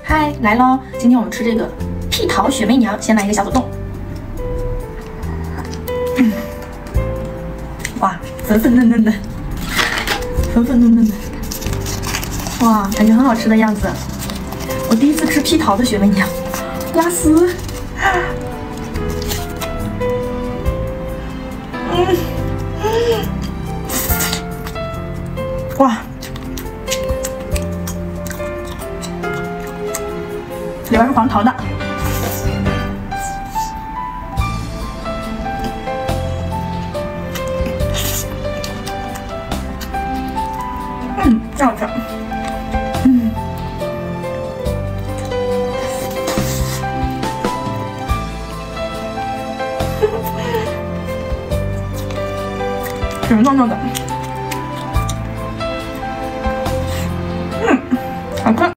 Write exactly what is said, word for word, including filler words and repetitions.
嗨，来喽！今天我们吃这个屁桃雪媚娘，先来一个小果冻。嗯，哇，粉粉嫩嫩的，粉粉嫩嫩的，哇，感觉很好吃的样子。我第一次吃屁桃的雪媚娘，拉丝。嗯，哇！ 里边是黄桃的，嗯，真好吃，嗯，粉糯糯的。